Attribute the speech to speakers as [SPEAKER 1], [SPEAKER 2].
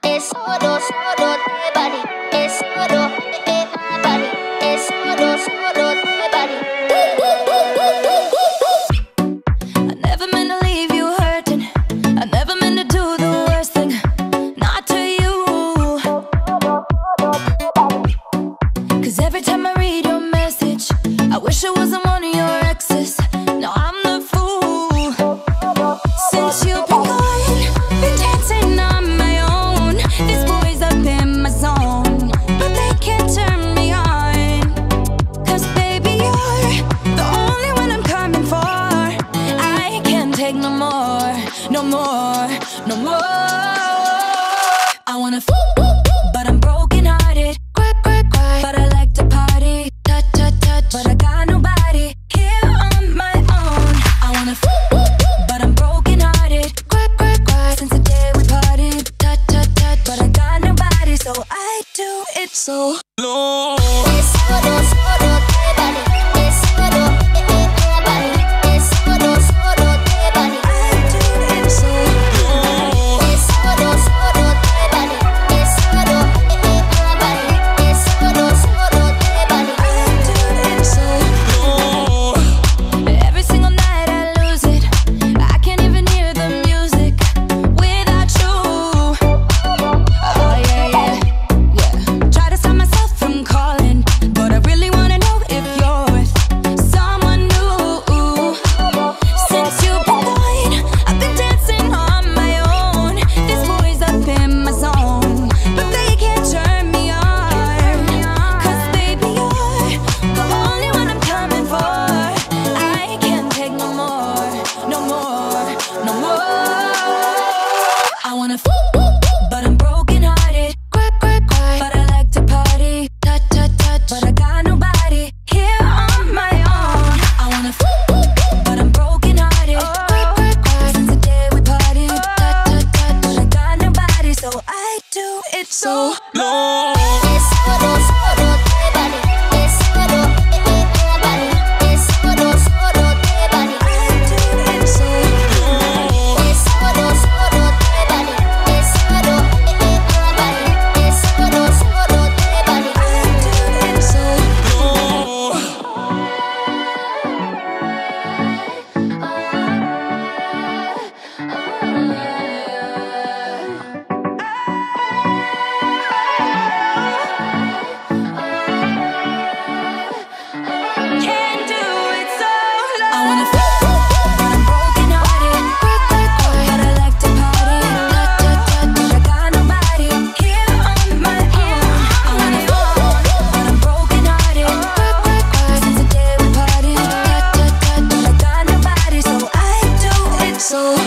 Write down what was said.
[SPEAKER 1] es solo, solo te body, es solo, body, es solo, solo te body.
[SPEAKER 2] I never meant to leave you hurting. I never meant to do the worst thing, not to you. 'Cause every time I read your message, I wish I wasn't one of your exes. No, I'm the fool. Since you've been gone, been dancing on my own. This boy's up in my zone, but they can't turn me on. 'Cause baby, you're the only one I'm coming for. I can't take no more, no more, no more. I wanna but I'm broken hearted. Cry, cry, cry, but I like to party. Touch, touch, touch, but I got nobody here on my own. I wanna but I'm broken hearted. Cry, cry, cry, since the day we parted. Touch, touch, touch, but I got nobody, so I do it so low.
[SPEAKER 1] Es solo, solo te body, es solo, body, es solo, solo te body.
[SPEAKER 2] I do it so low.
[SPEAKER 1] Es solo, solo te body, es solo, body, es solo, solo te body.
[SPEAKER 2] I do it so low. Every single night I lose it. I can't even hear the music without you. Oh yeah, yeah, yeah. Try to stop myself from calling, but I really wanna know if you're with someone new. Since you've been gone, I've been dancing on my own. This boy's up in my zone, but they can't turn me on. 'Cause baby, you're the only one I'm coming for. I can't take no more, no more, no more. I wanna but I'm broken hearted. Cry, cry, cry, but I like to party. Touch, touch, touch, but I got nobody here on my own. I wanna but I'm broken hearted. Cry, cry, cry, since the day we parted. Touch, touch, touch, but I got nobody, so I do it so low.
[SPEAKER 1] Es solo, solo te body, es solo, body, es solo, solo te body.
[SPEAKER 2] I do it so low.
[SPEAKER 1] Es solo, solo te body, es solo, body, es solo, solo te body.
[SPEAKER 2] I do it so low. Can't do it so low. I wanna but I'm broken hearted. Cry, cry, cry, but I like to party. Touch, touch, touch, but I got nobody here on my own. I wanna but I'm broken hearted. Cry, cry, cry, since the day we parted. Touch, touch, touch, but I got nobody, so I do it so